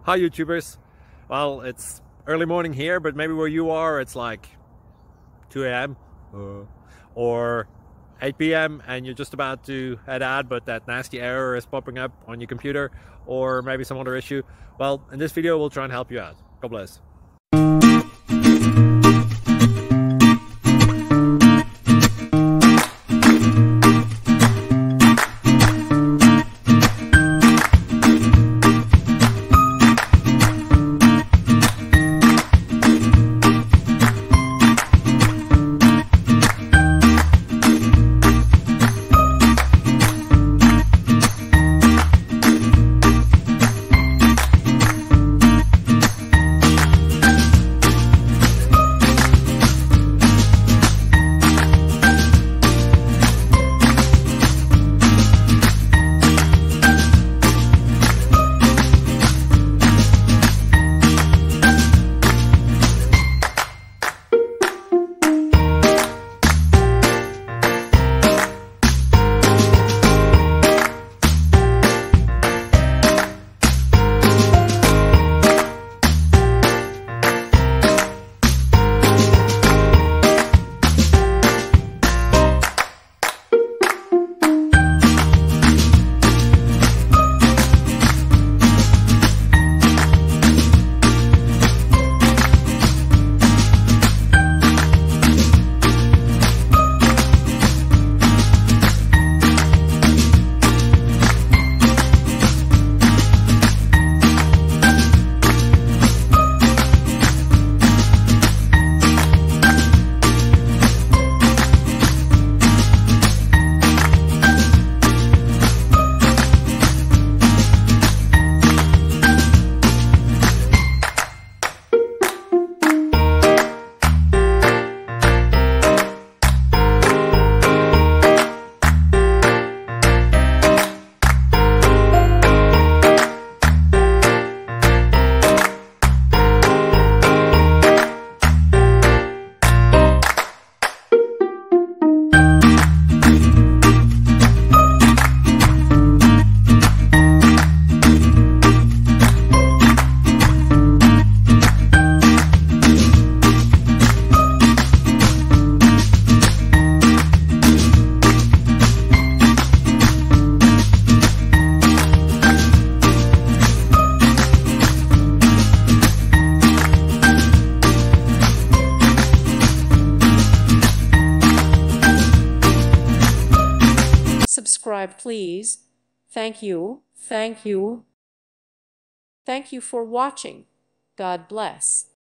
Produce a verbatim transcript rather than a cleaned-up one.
Hi YouTubers. Well, it's early morning here, but maybe where you are it's like two A M uh, or eight P M and you're just about to head out, but that nasty error is popping up on your computer, or maybe some other issue. Well, in this video we'll try and help you out. God bless. Subscribe, please. Thank you. Thank you. Thank you for watching. God bless.